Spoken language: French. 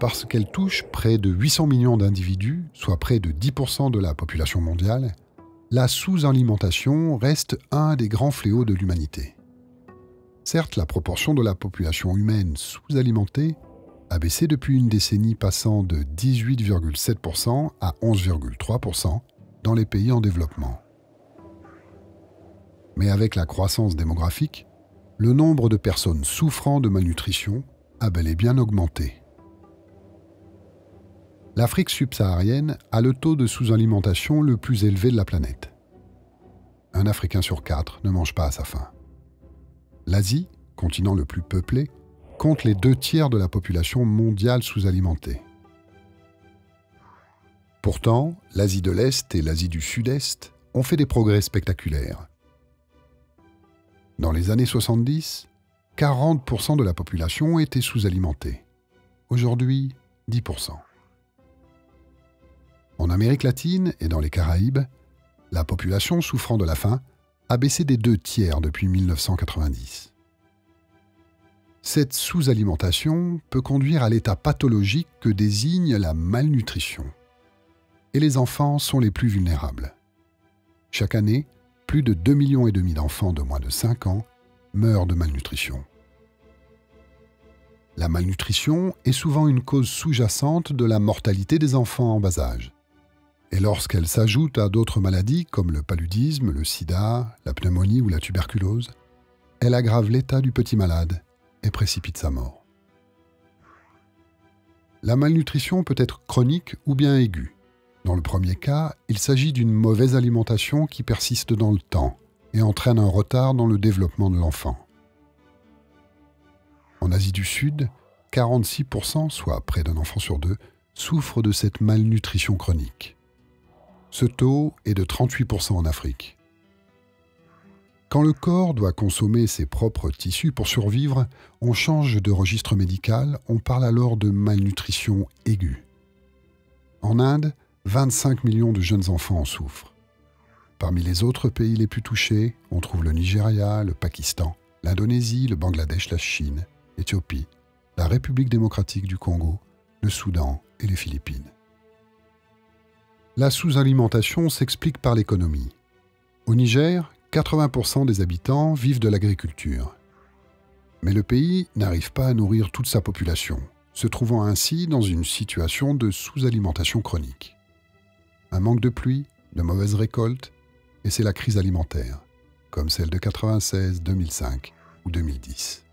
Parce qu'elle touche près de 800 millions d'individus, soit près de 10% de la population mondiale, la sous-alimentation reste un des grands fléaux de l'humanité. Certes, la proportion de la population humaine sous-alimentée a baissé depuis une décennie, passant de 18,7% à 11,3% dans les pays en développement. Mais avec la croissance démographique, le nombre de personnes souffrant de malnutrition a bel et bien augmenté. L'Afrique subsaharienne a le taux de sous-alimentation le plus élevé de la planète. Un Africain sur 4 ne mange pas à sa faim. L'Asie, continent le plus peuplé, compte les 2/3 de la population mondiale sous-alimentée. Pourtant, l'Asie de l'Est et l'Asie du Sud-Est ont fait des progrès spectaculaires. Dans les années 70, 40% de la population était sous-alimentée. Aujourd'hui, 10%. En Amérique latine et dans les Caraïbes, la population souffrant de la faim a baissé des 2/3 depuis 1990. Cette sous-alimentation peut conduire à l'état pathologique que désigne la malnutrition. Et les enfants sont les plus vulnérables. Chaque année, plus de 2,5 millions d'enfants de moins de 5 ans meurent de malnutrition. La malnutrition est souvent une cause sous-jacente de la mortalité des enfants en bas âge. Et lorsqu'elle s'ajoute à d'autres maladies comme le paludisme, le sida, la pneumonie ou la tuberculose, elle aggrave l'état du petit malade et précipite sa mort. La malnutrition peut être chronique ou bien aiguë. Dans le premier cas, il s'agit d'une mauvaise alimentation qui persiste dans le temps et entraîne un retard dans le développement de l'enfant. En Asie du Sud, 46%, soit près d'un enfant sur 2, souffrent de cette malnutrition chronique. Ce taux est de 38% en Afrique. Quand le corps doit consommer ses propres tissus pour survivre, on change de registre médical, on parle alors de malnutrition aiguë. En Inde, 25 millions de jeunes enfants en souffrent. Parmi les autres pays les plus touchés, on trouve le Nigeria, le Pakistan, l'Indonésie, le Bangladesh, la Chine, l'Éthiopie, la République démocratique du Congo, le Soudan et les Philippines. La sous-alimentation s'explique par l'économie. Au Niger, 80% des habitants vivent de l'agriculture. Mais le pays n'arrive pas à nourrir toute sa population, se trouvant ainsi dans une situation de sous-alimentation chronique. Un manque de pluie, de mauvaises récoltes, et c'est la crise alimentaire, comme celle de 96, 2005 ou 2010.